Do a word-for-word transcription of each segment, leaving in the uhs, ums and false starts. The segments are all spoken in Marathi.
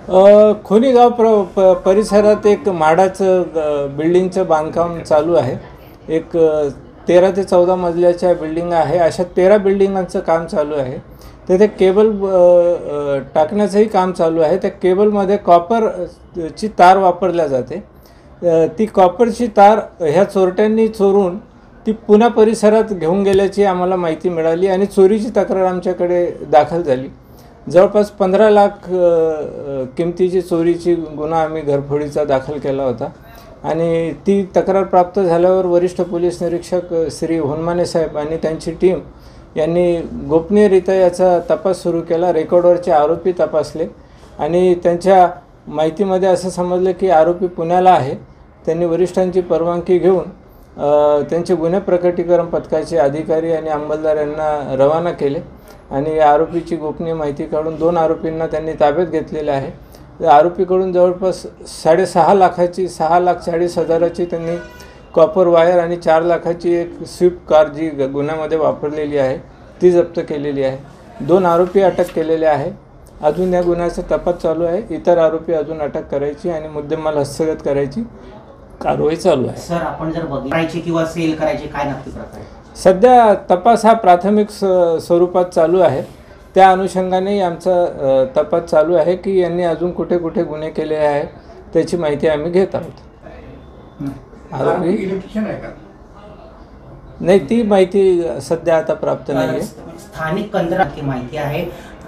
अ, खुनीगाव प्र प परिसरात एक म्हाडाचं ग बिल्डिंगचं बांधकाम चालू आहे. एक अ, तेरा ते चौदा मजल्याच्या बिल्डिंग आहे. अशा तेरा बिल्डिंगांचं काम चालू आहे. तिथे केबल अ, अ, टाकण्याचंही काम चालू आहे. त्या केबलमध्ये कॉपर अ, ची तार वापरल्या जाते. अ, ती कॉपरची तार ह्या चोरट्यांनी चोरून ती पुणा परिसरात घेऊन गेल्याची आम्हाला माहिती मिळाली आणि चोरीची तक्रार आमच्याकडे दाखल झाली. जवळपास पंधरा लाख अ, किमतीची चोरीची गुन्हा आम्ही घरफोडीचा दाखल केला होता आणि ती तक्रार प्राप्त झाल्यावर वरिष्ठ पोलीस निरीक्षक श्री होनमाने साहेब आणि त्यांची टीम यांनी गोपनीयरित्या याचा तपास सुरू केला. रेकॉर्डवरचे आरोपी तपासले आणि त्यांच्या माहितीमध्ये असं समजलं की आरोपी पुण्याला आहे. त्यांनी वरिष्ठांची परवानगी घेऊन त्यांचे गुन्हे प्रकटीकरण पथकाचे अधिकारी आणि अंमलदार यांना रवाना केले आणि आरोपीची गोपनीय माहिती काढून दोन आरोपींना त्यांनी ताब्यात घेतलेले आहे. आरोपीकडून जवळपास साडेसहा लाखाची सहा लाख चाळीस हजाराची त्यांनी कॉपर वायर आणि चार लाखाची एक स्विफ्ट कार जी गुन्ह्यामध्ये वापरलेली आहे ती जप्त केलेली आहे. दोन आरोपी अटक केलेले आहे. अजून या गुन्ह्याचा तपास चालू आहे. इतर आरोपी अजून अटक करायची आणि मुद्देमाल हस्तगत करायची कारवाई चालू आहे. सर, आपण जर बघायची किंवा सेल करायची काय नक्की प्रकार? सध्या तपास हा प्राथमिक स स्वरूपात चालू आहे. त्या अनुषंगाने आमचा तपास चालू आहे की यांनी अजून कुठे कुठे गुन्हे केले आहे त्याची माहिती आम्ही घेत आहोत. आरोपी इलेक्ट्रिशियन आहे का? नाही, ती माहिती सध्या आता प्राप्त नाही आहे. स्थानिक केंद्राची माहिती आहे.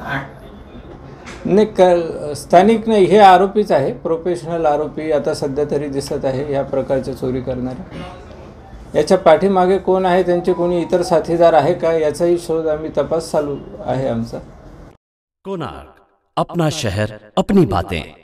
नाही, क स्थानिक नाही, हे आरोपीच आहे. प्रोफेशनल आरोपी आता सध्या तरी दिसत आहे या प्रकारच्या चोरी करणारे. याच्या पाठीमागे कोण आहे, त्यांचे कोणी इतर साथीदार आहे का याचाही शोध आम्ही तपास चालू आहे आमचा. कोणार्क, अपना शहर अपनी बातें.